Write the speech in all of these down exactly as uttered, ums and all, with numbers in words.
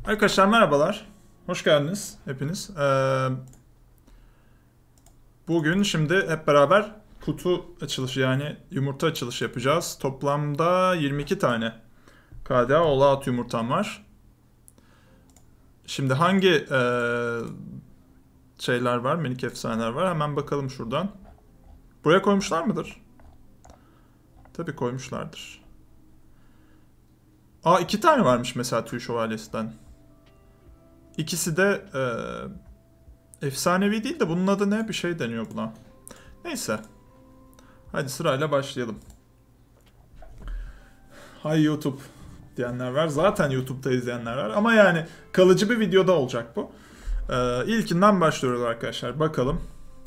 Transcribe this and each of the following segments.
Arkadaşlar merhabalar. Hoş geldiniz hepiniz. Ee, bugün şimdi hep beraber kutu açılışı yani yumurta açılışı yapacağız. Toplamda yirmi iki tane K D A All-Out yumurtam var. Şimdi hangi ee, şeyler var, minik efsaneler var hemen bakalım şuradan. Buraya koymuşlar mıdır? Tabii koymuşlardır. Aa iki tane varmış mesela Tüy Şövalyesi'den. İkisi de ee, efsanevi değil de bunun adı ne? Bir şey deniyor buna. Neyse. Hadi sırayla başlayalım. Hay YouTube diyenler var. Zaten YouTube'da izleyenler var. Ama yani kalıcı bir videoda olacak bu. Ee, ilkinden başlıyoruz arkadaşlar. Bakalım.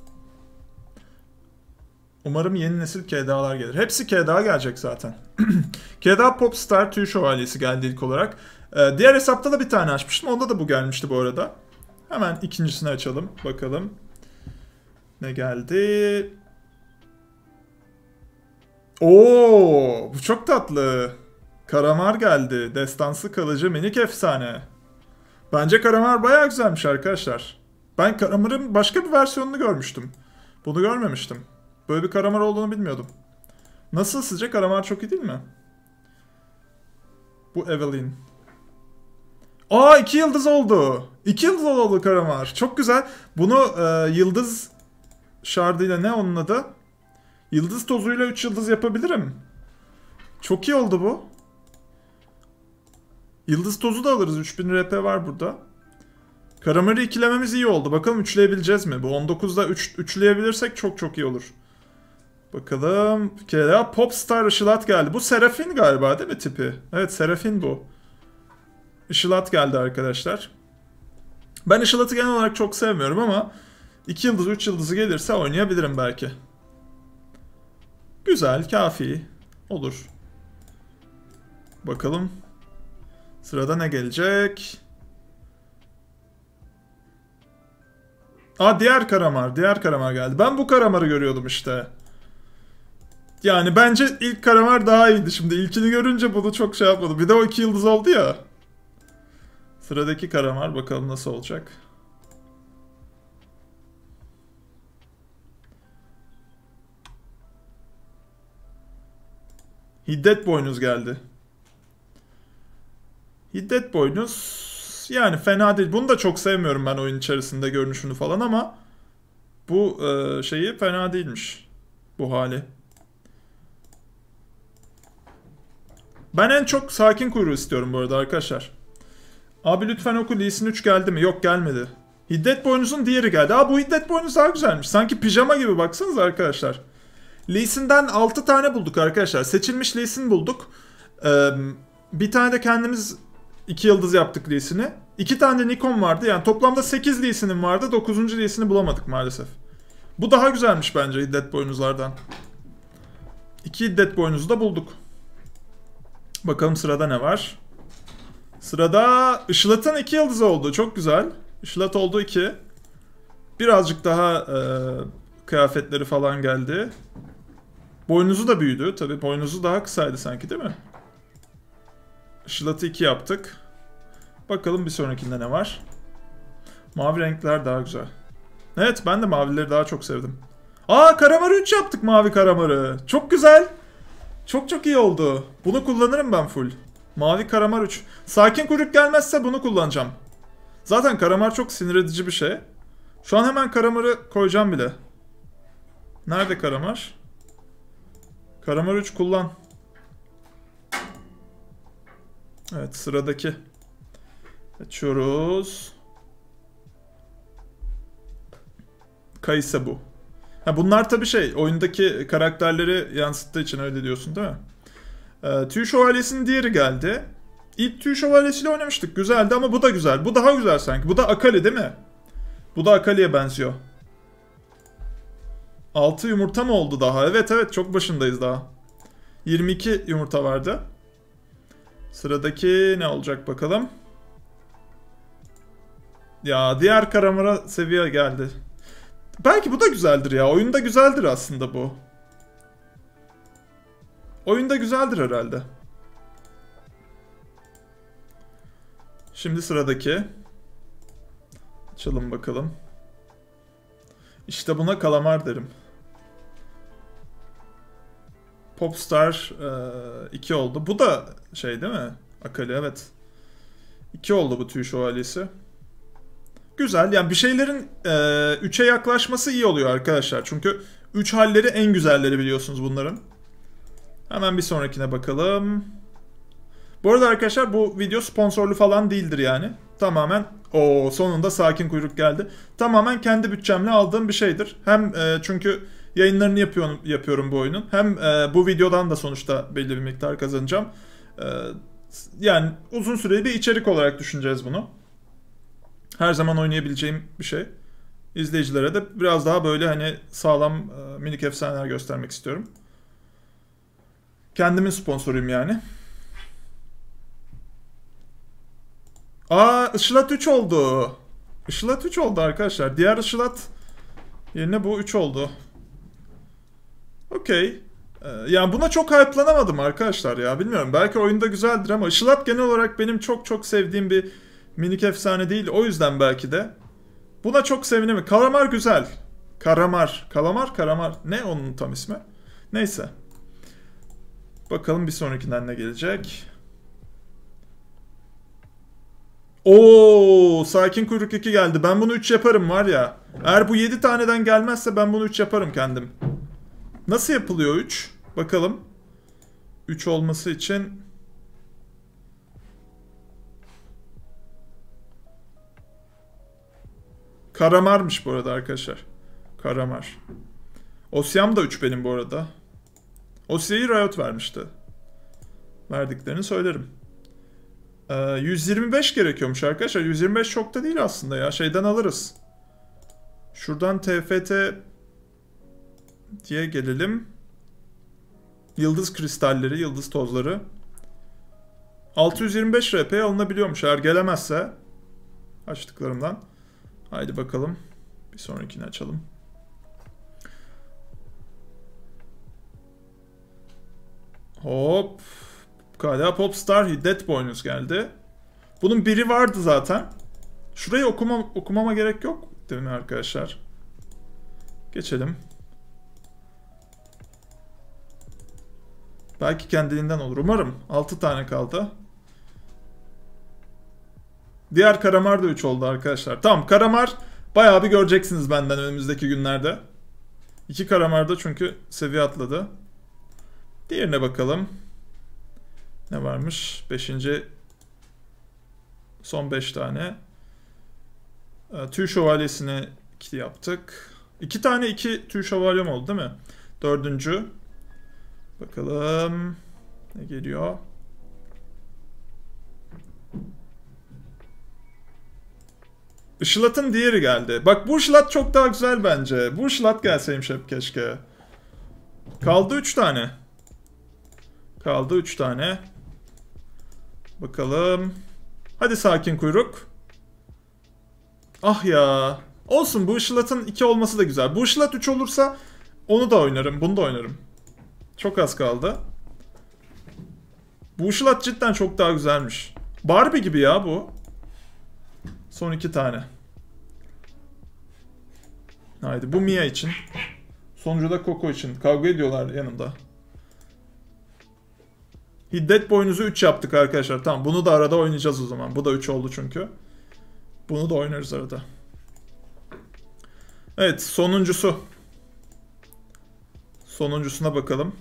Umarım yeni nesil K D A'lar gelir. Hepsi K D A gelecek zaten. K D A Popstar Tüy Şövalyesi geldi ilk olarak. Ee, diğer hesapta da bir tane açmıştım. Onda da bu gelmişti bu arada. Hemen ikincisini açalım. Bakalım. Ne geldi? Oo, bu çok tatlı. Karamar geldi. Destansı kalıcı minik efsane. Bence Karamar bayağı güzelmiş arkadaşlar. Ben Karamar'ın başka bir versiyonunu görmüştüm. Bunu görmemiştim. Böyle bir Karamar olduğunu bilmiyordum. Nasıl sizce? Karamar çok iyi değil mi? Bu Evelyn. Aa iki yıldız oldu. İki yıldız oldu Karamar. Çok güzel. Bunu e, yıldız şardıyla ne onun adı? Yıldız tozuyla üç yıldız yapabilirim. Çok iyi oldu bu. Yıldız tozu da alırız. üç bin R P var burada. Karamar'ı ikilememiz iyi oldu. Bakalım üçleyebileceğiz mi? Bu on dokuzda üç, üçleyebilirsek çok çok iyi olur. Bakalım. Ya Popstar Işılat geldi. Bu Serafin galiba değil mi tipi? Evet Serafin bu. Işılat geldi arkadaşlar. Ben Işılat'ı genel olarak çok sevmiyorum ama iki yıldız üç yıldızı gelirse oynayabilirim belki. Güzel, kafi. Olur. Bakalım. Sırada ne gelecek? Aa diğer Karamar. Diğer Karamar geldi. Ben bu Karamar'ı görüyordum işte. Yani bence ilk Karamar daha iyiydi. Şimdi ilkini görünce bunu çok şey yapmadım. Bir de o iki yıldız oldu ya. Sıradaki Karamar bakalım nasıl olacak. Hiddet Boynuz geldi. Hiddet Boynuz yani fena değil. Bunu da çok sevmiyorum ben oyun içerisinde görünüşünü falan ama bu e, şeyi fena değilmiş. Bu hali. Ben en çok sakin kuyruğu istiyorum bu arada arkadaşlar. Abi lütfen oku, Lee Sin üç geldi mi? Yok gelmedi. Hiddet Boynuz'un diğeri geldi. Aa bu Hiddet Boynuz daha güzelmiş. Sanki pijama gibi baksanıza arkadaşlar. Lee Sin'den altı tane bulduk arkadaşlar. Seçilmiş Lee Sin bulduk. Ee, bir tane de kendimiz iki yıldız yaptık Lee Sin'i. iki tane de Nikon vardı. Yani toplamda sekiz Lee Sin'im vardı. dokuzuncu Lee Sin'i bulamadık maalesef. Bu daha güzelmiş bence Hiddet Boynuzlardan. iki Hiddet Boynuz'u da bulduk. Bakalım sırada ne var? Sırada Işılat'ın iki yıldızı oldu. Çok güzel. Işılat oldu iki. Birazcık daha e, kıyafetleri falan geldi. Boynuzu da büyüdü. Tabii boynuzu daha kısaydı sanki değil mi? Işılat'ı iki yaptık. Bakalım bir sonrakinde ne var? Mavi renkler daha güzel. Evet ben de mavileri daha çok sevdim. Aa Karamar'ı üç yaptık mavi Karamar'ı. Çok güzel. Çok çok iyi oldu. Bunu kullanırım ben full. Mavi Karamar üç. Sakin kuyruk gelmezse bunu kullanacağım. Zaten Karamar çok sinir edici bir şey. Şu an hemen Karamar'ı koyacağım bile. Nerede Karamar? Karamar üç kullan. Evet sıradaki. Açıyoruz. Kayısa bu. Ha, bunlar tabii şey oyundaki karakterleri yansıttığı için öyle diyorsun değil mi? Ee, Tüy Şövalyesi'nin diğeri geldi. İlk Tüy Şövalyesi'yle oynamıştık. Güzeldi ama bu da güzel. Bu daha güzel sanki. Bu da Akali değil mi? Bu da Akali'ye benziyor. altı yumurta mı oldu daha? Evet evet çok başındayız daha. yirmi iki yumurta vardı. Sıradaki ne olacak bakalım. Ya diğer Karamar'a seviye geldi. Belki bu da güzeldir ya. Oyunda güzeldir aslında bu. Oyunda güzeldir herhalde. Şimdi sıradaki. Açalım bakalım. İşte buna kalamar derim. Popstar iki oldu. Bu da şey değil mi? Akali, evet. iki oldu bu tüy şövalyesi. Güzel. Yani bir şeylerin üçe yaklaşması iyi oluyor arkadaşlar. Çünkü üç halleri en güzelleri biliyorsunuz bunların. Hemen bir sonrakine bakalım. Bu arada arkadaşlar bu video sponsorlu falan değildir yani. Tamamen o sonunda sakin kuyruk geldi. Tamamen kendi bütçemle aldığım bir şeydir. Hem e, çünkü yayınlarını yapıyorum yapıyorum bu oyunun. Hem e, bu videodan da sonuçta belli bir miktar kazanacağım. E, yani uzun süreli bir içerik olarak düşüneceğiz bunu. Her zaman oynayabileceğim bir şey. İzleyicilere de biraz daha böyle hani sağlam e, minik efsaneler göstermek istiyorum. Kendimin sponsoruyum yani. Aa, Işılat üç oldu. Işılat üç oldu arkadaşlar. Diğer Işılat yerine bu üç oldu. Okey. Ee, yani buna çok hype'lanamadım arkadaşlar ya. Bilmiyorum. Belki oyunda güzeldir ama Işılat genel olarak benim çok çok sevdiğim bir minik efsane değil. O yüzden belki de. Buna çok sevinemiyorum. Kalamar güzel. Karamar. Kalamar, karamar. Ne onun tam ismi? Neyse. Bakalım bir sonrakinden ne gelecek. Oo, sakin kuyruk iki geldi. Ben bunu üç yaparım var ya. Eğer bu yedi taneden gelmezse ben bunu üç yaparım kendim. Nasıl yapılıyor üç? Bakalım. üç olması için Karamar'mış bu arada arkadaşlar. Karamar. Osyam da üç benim bu arada. Osya'yı Riot vermişti. Verdiklerini söylerim. Ee, yüz yirmi beş gerekiyormuş arkadaşlar. yüz yirmi beş çok da değil aslında ya. Şeyden alırız. Şuradan T F T diye gelelim. Yıldız kristalleri, yıldız tozları. altı yüz yirmi beş R P'ye alınabiliyormuş. Eğer gelemezse açtıklarımdan. Haydi bakalım. Bir sonrakini açalım. Hop. K D A Popstar Hiddet Boynuz geldi. Bunun biri vardı zaten. Şurayı okuma, okumama gerek yok değil mi arkadaşlar? Geçelim. Belki kendiliğinden olur. Umarım. altı tane kaldı. Diğer Karamar da üç oldu arkadaşlar. Tamam, Karamar bayağı bir göreceksiniz benden önümüzdeki günlerde. İki Karamar da çünkü seviye atladı. Diğerine bakalım. Ne varmış? Beşinci. Son beş tane. Tüy şövalyesini iki yaptık. İki tane iki tüy şövalyem oldu değil mi? Dördüncü. Bakalım. Ne geliyor? Işılat'ın diğeri geldi. Bak bu Işılat çok daha güzel bence. Bu Işılat gelseymiş hep keşke. Kaldı üç tane. Kaldı üç tane. Bakalım. Hadi sakin kuyruk. Ah ya. Olsun, bu Işılat'ın iki olması da güzel. Bu Işılat üç olursa onu da oynarım. Bunu da oynarım. Çok az kaldı. Bu Işılat cidden çok daha güzelmiş. Barbie gibi ya bu. Son iki tane. Haydi bu Mia için. Sonuncu da Coco için. Kavga ediyorlar yanımda. Hiddet boynuzu üç yaptık arkadaşlar. Tamam, bunu da arada oynayacağız o zaman. Bu da üç oldu çünkü. Bunu da oynarız arada. Evet, sonuncusu. Sonuncusuna bakalım.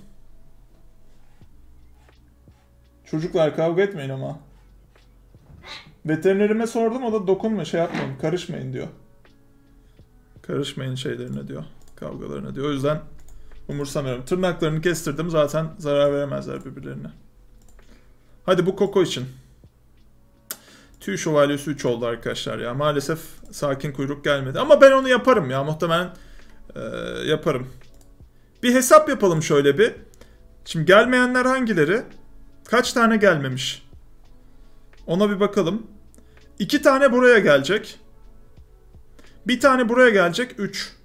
Çocuklar kavga etmeyin ama. Veterinerime sordum, o da dokunma, şey yapmayın, karışmayın diyor. Karışmayın şeylerine diyor. Kavgalarına diyor. O yüzden umursamıyorum. Tırnaklarını kestirdim, zaten zarar veremezler birbirlerine. Hadi bu Coco için. Tüy şövalyesi üç oldu arkadaşlar ya. Maalesef sakin kuyruk gelmedi. Ama ben onu yaparım ya. Muhtemelen e, yaparım. Bir hesap yapalım şöyle bir. Şimdi gelmeyenler hangileri? Kaç tane gelmemiş? Ona bir bakalım. İki tane buraya gelecek. Bir tane buraya gelecek. Üç.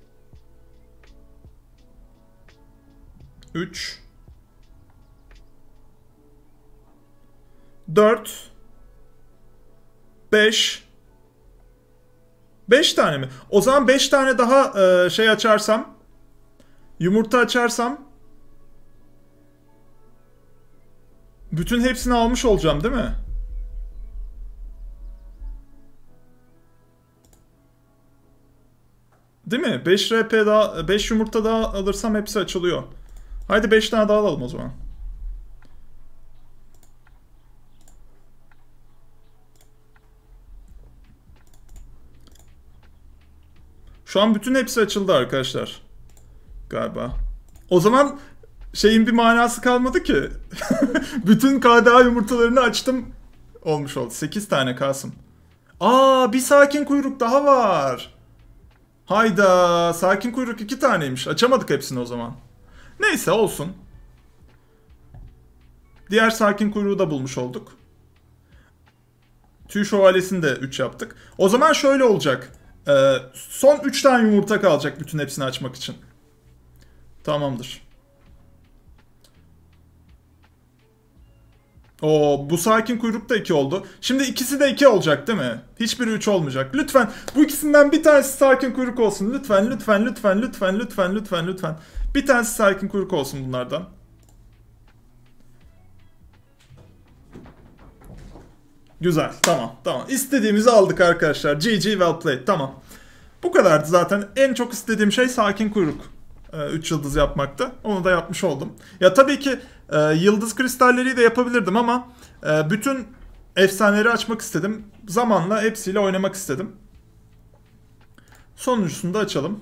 Üç. Dört. beş. beş tane mi? O zaman beş tane daha e, şey açarsam, yumurta açarsam bütün hepsini almış olacağım değil mi? Değil mi? beş R P daha, beş yumurta daha alırsam hepsi açılıyor. Haydi beş tane daha alalım o zaman. Şu an bütün hepsi açıldı arkadaşlar. Galiba. O zaman şeyin bir manası kalmadı ki. Bütün K D A yumurtalarını açtım. Olmuş oldu. sekiz tane Kasım. Aa, bir sakin kuyruk daha var. Hayda, sakin kuyruk iki taneymiş. Açamadık hepsini o zaman. Neyse, olsun. Diğer sakin kuyruğu da bulmuş olduk. Tüy şövalyesini de üç yaptık. O zaman şöyle olacak. Ee, son üç tane yumurta kalacak bütün hepsini açmak için. Tamamdır. Oo, bu sakin kuyruk da iki oldu. Şimdi ikisi de iki olacak değil mi? Hiçbiri üç olmayacak. Lütfen bu ikisinden bir tanesi sakin kuyruk olsun. Lütfen, lütfen, lütfen, lütfen, lütfen, lütfen, lütfen. Bir tanesi sakin kuyruk olsun bunlardan. Güzel, tamam, tamam. İstediğimizi aldık arkadaşlar. G G, well played, tamam. Bu kadardı zaten. En çok istediğim şey sakin kuyruk. üç yıldız yapmakta. Onu da yapmış oldum. Ya tabii ki e, yıldız kristalleri de yapabilirdim ama e, bütün efsaneleri açmak istedim. Zamanla hepsiyle oynamak istedim. Sonuncusunu da açalım.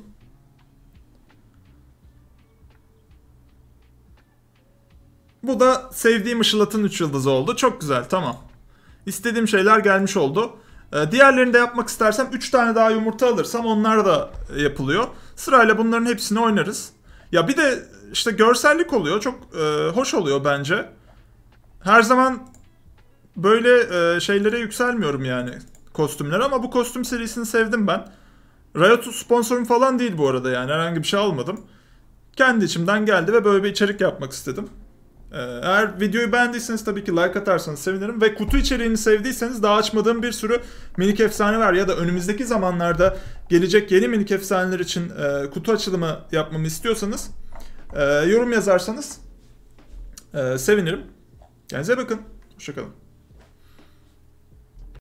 Bu da sevdiğim ışılatın üç yıldızı oldu. Çok güzel, tamam. İstediğim şeyler gelmiş oldu. E, diğerlerini de yapmak istersem üç tane daha yumurta alırsam onlar da yapılıyor. Sırayla bunların hepsini oynarız. Ya bir de işte görsellik oluyor. Çok e, hoş oluyor bence. Her zaman böyle e, şeylere yükselmiyorum yani, kostümler, ama bu kostüm serisini sevdim ben. Riot sponsorum falan değil bu arada, yani herhangi bir şey almadım. Kendi içimden geldi ve böyle bir içerik yapmak istedim. Eğer videoyu beğendiyseniz tabii ki like atarsanız sevinirim. Ve kutu içeriğini sevdiyseniz daha açmadığım bir sürü minik efsane var. Ya da önümüzdeki zamanlarda gelecek yeni minik efsaneler için e, kutu açılımı yapmamı istiyorsanız e, yorum yazarsanız e, sevinirim. Kendinize bakın. Hoşçakalın.